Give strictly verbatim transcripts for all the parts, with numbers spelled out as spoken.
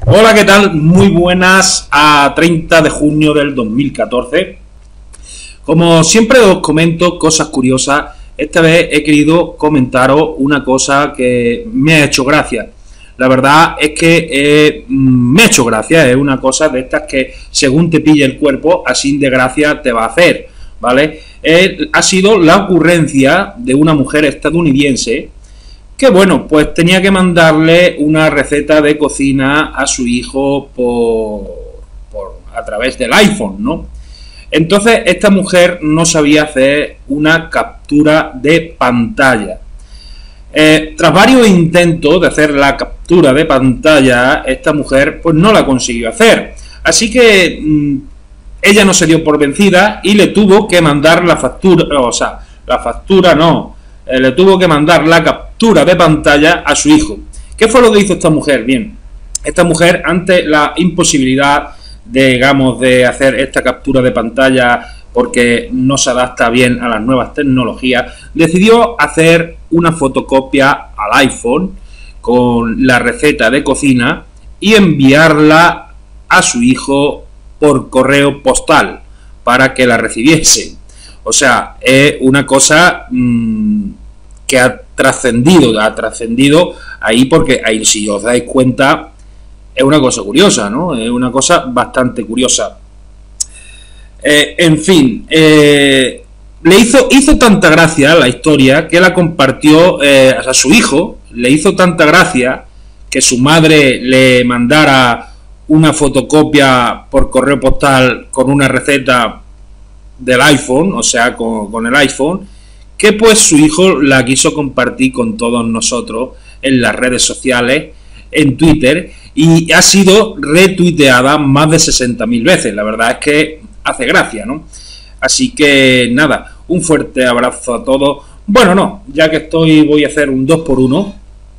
Hola, ¿qué tal? Muy buenas a treinta de junio del dos mil catorce. Como siempre os comento cosas curiosas, esta vez he querido comentaros una cosa que me ha hecho gracia. La verdad es que eh, me ha hecho gracia, es una cosa de estas que según te pille el cuerpo, así de gracia te va a hacer, ¿vale? Eh, ha sido la ocurrencia de una mujer estadounidense que, bueno, pues tenía que mandarle una receta de cocina a su hijo por, por a través del iPhone, ¿no? Entonces esta mujer no sabía hacer una captura de pantalla. Eh, tras varios intentos de hacer la captura de pantalla, esta mujer pues no la consiguió hacer. Así que mmm, ella no se dio por vencida y le tuvo que mandar la factura, o sea, la factura no, eh, le tuvo que mandar la captura de pantalla a su hijo. ¿Qué fue lo que hizo esta mujer? Bien, esta mujer, ante la imposibilidad de, digamos, de hacer esta captura de pantalla porque no se adapta bien a las nuevas tecnologías, decidió hacer una fotocopia al iPhone con la receta de cocina y enviarla a su hijo por correo postal para que la recibiese. O sea, es una cosa mmm, que ha trascendido, ha trascendido ahí porque ahí, si os dais cuenta, es una cosa curiosa, ¿no? Es una cosa bastante curiosa. Eh, en fin, eh, le hizo, hizo tanta gracia la historia que la compartió eh, a su hijo, le hizo tanta gracia que su madre le mandara una fotocopia por correo postal con una receta del iPhone, o sea, con, con el iPhone, que pues su hijo la quiso compartir con todos nosotros en las redes sociales, en Twitter, y ha sido retuiteada más de sesenta mil veces. La verdad es que hace gracia, ¿no? Así que nada, un fuerte abrazo a todos. Bueno, no, ya que estoy, voy a hacer un dos por uno.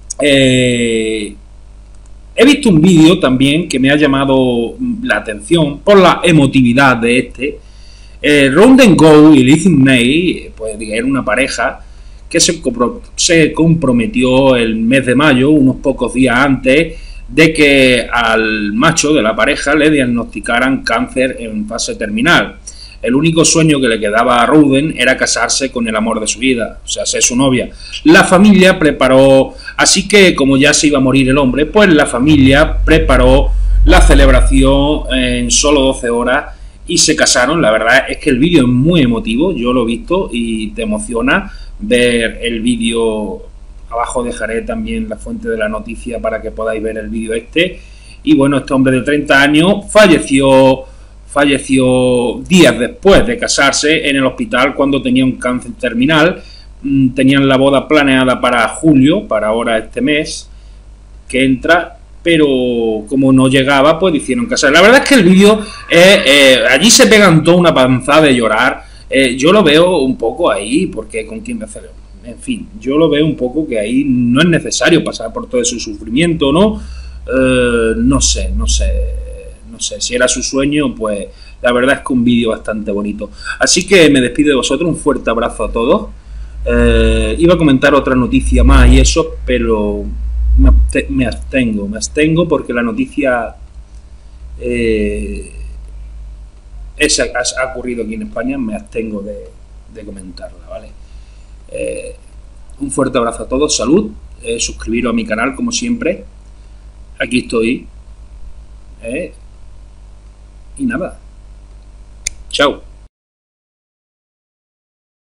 Eh, he visto un vídeo también que me ha llamado la atención por la emotividad de este. Eh, Round and Go y Lizzie May, pues era una pareja que se, compro se comprometió el mes de mayo, unos pocos días antes de que al macho de la pareja le diagnosticaran cáncer en fase terminal. El único sueño que le quedaba a Ruden era casarse con el amor de su vida, o sea, ser su novia. La familia preparó, así que como ya se iba a morir el hombre, pues la familia preparó la celebración en solo doce horas y se casaron. La verdad es que el vídeo es muy emotivo, yo lo he visto y te emociona ver el vídeo. Abajo dejaré también la fuente de la noticia para que podáis ver el vídeo este. Y bueno, este hombre de treinta años falleció, falleció días después de casarse en el hospital cuando tenía un cáncer terminal. Tenían la boda planeada para julio, para ahora este mes que entra, pero como no llegaba, pues hicieron casar. La verdad es que el vídeo, eh, eh, allí se pegan toda una panzada de llorar. Eh, yo lo veo un poco ahí, porque con quién me hacer. En fin, yo lo veo un poco que ahí no es necesario pasar por todo ese sufrimiento, ¿no? Eh, no sé, no sé, no sé. Si era su sueño, pues la verdad es que un vídeo bastante bonito. Así que me despido de vosotros, un fuerte abrazo a todos. Eh, iba a comentar otra noticia más y eso, pero me abstengo, me abstengo porque la noticia eh, esa ha ocurrido aquí en España, me abstengo de, de comentarla, ¿vale? Eh, un fuerte abrazo a todos, salud, eh, suscribiros a mi canal como siempre, aquí estoy, eh, y nada, chao.